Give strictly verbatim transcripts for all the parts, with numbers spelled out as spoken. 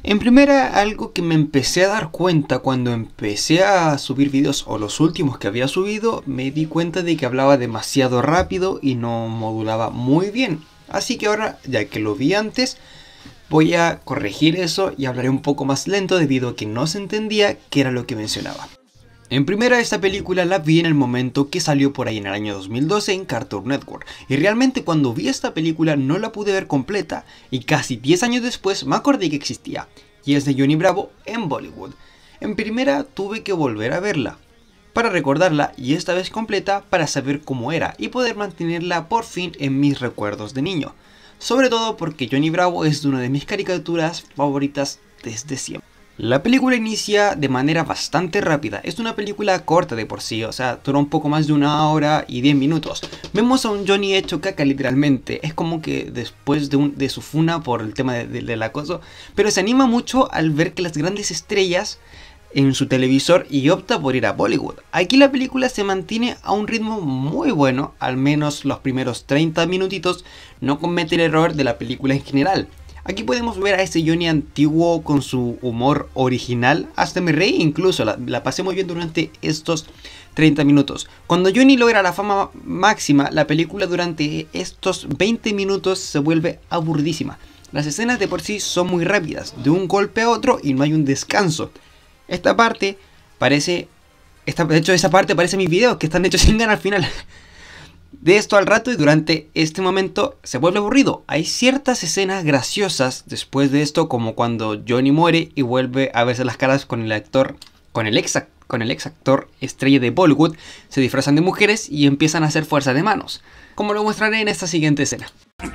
En primera, algo que me empecé a dar cuenta cuando empecé a subir videos, o los últimos que había subido, me di cuenta de que hablaba demasiado rápido y no modulaba muy bien. Así que ahora, ya que lo vi antes, voy a corregir eso y hablaré un poco más lento debido a que no se entendía qué era lo que mencionaba. En primera, esta película la vi en el momento que salió por ahí en el año dos mil doce en Cartoon Network. Y realmente cuando vi esta película no la pude ver completa y casi diez años después me acordé que existía. Y es de Johnny Bravo en Bollywood. En primera tuve que volver a verla para recordarla y esta vez completa para saber cómo era y poder mantenerla por fin en mis recuerdos de niño. Sobre todo porque Johnny Bravo es una de mis caricaturas favoritas desde siempre. La película inicia de manera bastante rápida, es una película corta de por sí, o sea, dura un poco más de una hora y diez minutos. Vemos a un Johnny hecho caca literalmente, es como que después de, un, de su funa por el tema de, de, del acoso, pero se anima mucho al ver que las grandes estrellas en su televisor y opta por ir a Bollywood. Aquí la película se mantiene a un ritmo muy bueno, al menos los primeros treinta minutitos no comete el error de la película en general. Aquí podemos ver a ese Johnny antiguo con su humor original, hasta me reí incluso, la, la pasé muy bien durante estos treinta minutos. Cuando Johnny logra la fama máxima, la película durante estos veinte minutos se vuelve aburridísima. Las escenas de por sí son muy rápidas, de un golpe a otro y no hay un descanso. Esta parte parece, esta, de hecho esa parte parece mis videos que están hechos sin ganas al final. De esto al rato y durante este momento se vuelve aburrido. Hay ciertas escenas graciosas después de esto, como cuando Johnny muere y vuelve a verse las caras con el actor, con el ex, con el ex actor estrella de Bollywood, se disfrazan de mujeres y empiezan a hacer fuerza de manos, como lo mostraré en esta siguiente escena.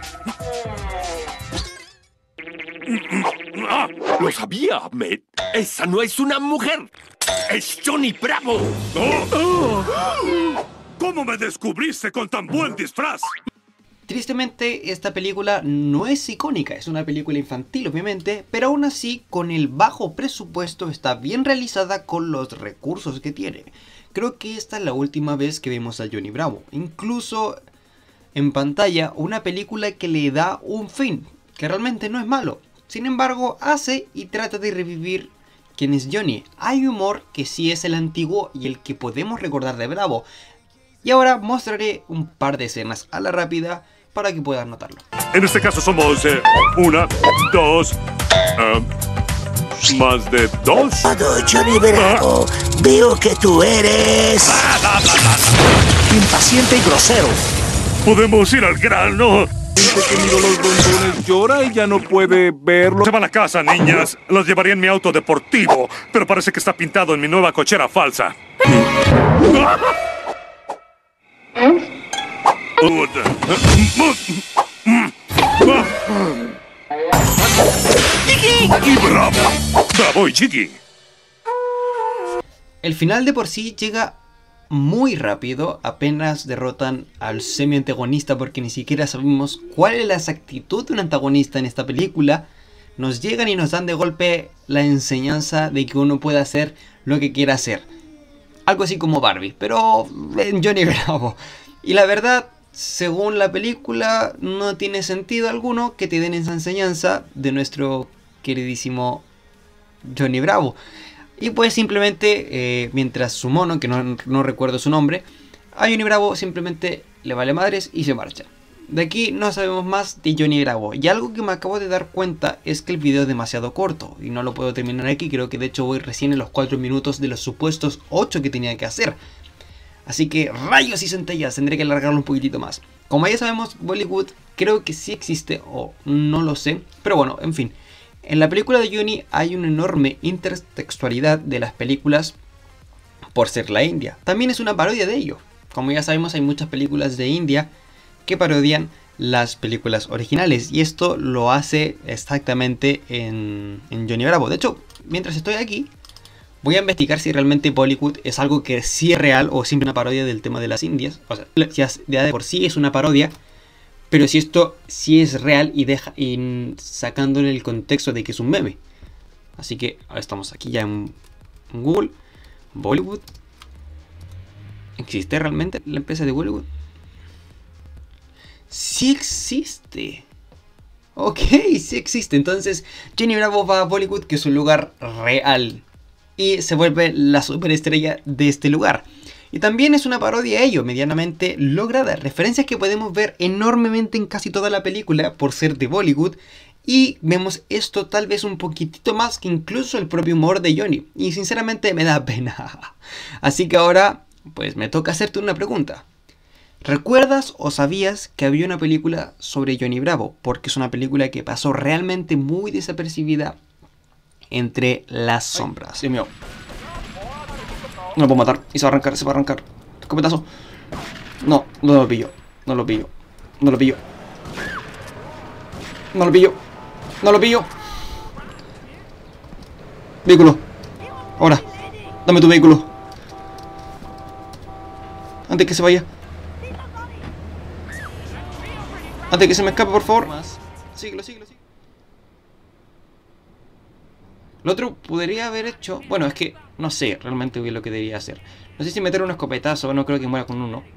Ah, lo sabía, Ahmed. Esa no es una mujer. Es Johnny Bravo. Oh, oh. ¿Cómo me descubriste con tan buen disfraz? Tristemente, esta película no es icónica, es una película infantil obviamente, pero aún así, con el bajo presupuesto está bien realizada con los recursos que tiene. Creo que esta es la última vez que vemos a Johnny Bravo, incluso en pantalla, una película que le da un fin, que realmente no es malo. Sin embargo, hace y trata de revivir quién es Johnny. Hay humor que sí es el antiguo y el que podemos recordar de Bravo. Y ahora mostraré un par de escenas a la rápida para que puedan notarlo. En este caso somos eh, una, dos, uh, más de dos. Johnny Bravo, ah. Veo que tú eres impaciente y grosero. Podemos ir al grano. Dice que miró los bombones, llora y ya no puede verlo. Se van a casa, niñas. Los llevaría en mi auto deportivo, pero parece que está pintado en mi nueva cochera falsa. ¡Chiqui! ¡Y bravo! ¡Bravo y Chiqui! El final de por sí llega muy rápido, apenas derrotan al semi-antagonista porque ni siquiera sabemos cuál es la exactitud de un antagonista en esta película. Nos llegan y nos dan de golpe la enseñanza de que uno puede hacer lo que quiera hacer. Algo así como Barbie, pero en Johnny Bravo. Y la verdad, según la película, no tiene sentido alguno que te den esa enseñanza de nuestro queridísimo Johnny Bravo. Y pues simplemente, eh, mientras su mono, que no, no recuerdo su nombre, a Johnny Bravo simplemente le vale madres y se marcha. De aquí no sabemos más de Johnny Bravo. Y algo que me acabo de dar cuenta es que el video es demasiado corto y no lo puedo terminar aquí. Creo que de hecho voy recién en los cuatro minutos de los supuestos ocho que tenía que hacer. Así que rayos y centellas, tendré que alargarlo un poquitito más. Como ya sabemos, Bollywood creo que sí existe o no lo sé. Pero bueno, en fin. En la película de Johnny hay una enorme intertextualidad de las películas por ser la India. También es una parodia de ello. Como ya sabemos, hay muchas películas de India que parodian las películas originales. Y esto lo hace exactamente en, en Johnny Bravo. De hecho, mientras estoy aquí, voy a investigar si realmente Bollywood es algo que sí es real o simple una parodia del tema de las Indias. O sea, ya de por sí es una parodia. Pero si esto sí es real y, deja, y sacándole el contexto de que es un meme. Así que ahora estamos aquí ya en, en Google. Bollywood. ¿Existe realmente la empresa de Bollywood? Sí existe. Ok, sí existe. Entonces Johnny Bravo va a Bollywood, que es un lugar real, y se vuelve la superestrella de este lugar. Y también es una parodia a ello, medianamente lograda. Referencias que podemos ver enormemente en casi toda la película por ser de Bollywood. Y vemos esto tal vez un poquitito más que incluso el propio humor de Johnny. Y sinceramente me da pena. Así que ahora pues me toca hacerte una pregunta. ¿Recuerdas o sabías que había una película sobre Johnny Bravo? Porque es una película que pasó realmente muy desapercibida entre las sombras. Dios mío. No lo puedo matar. Y se va a arrancar, se va a arrancar. Escopetazo. No, no lo pillo. No lo pillo. No lo pillo. No lo pillo. No lo pillo. Vehículo. Ahora. Dame tu vehículo. Antes que se vaya. Antes que se me escape, por favor. Síguelo, síguelo, síguelo. Lo otro podría haber hecho... Bueno, es que no sé realmente qué es lo que debería hacer. No sé si meter un escopetazo, no creo que muera con uno.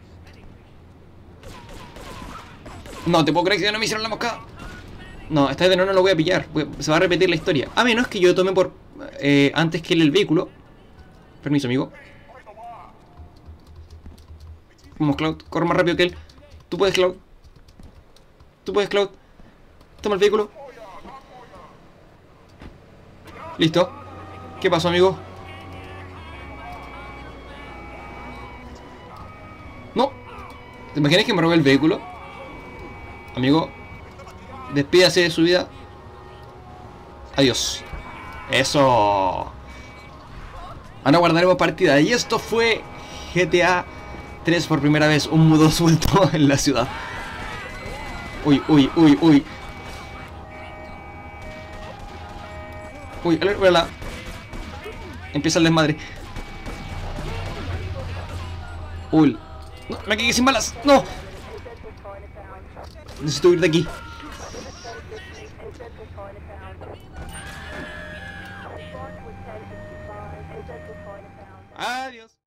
No, te puedo creer que ya no me hicieron la mosca. No, esta vez de no, no lo voy a pillar. Se va a repetir la historia. A menos que yo tome por... Eh, antes que él el vehículo. Permiso, amigo. Vamos, Cloud. Corre más rápido que él. Tú puedes, Cloud. Tú puedes, Cloud. Toma el vehículo. Listo. ¿Qué pasó, amigo? No. ¿Te imaginas que me robé el vehículo? Amigo, despídase de su vida. Adiós. Eso. Ahora guardaremos partida. Y esto fue G T A tres por primera vez. Un mudo suelto en la ciudad. Uy, uy, uy, uy. Uy, alerta. Empieza el desmadre. Uy. No, me quedé sin balas. No. Necesito huir de aquí. Adiós.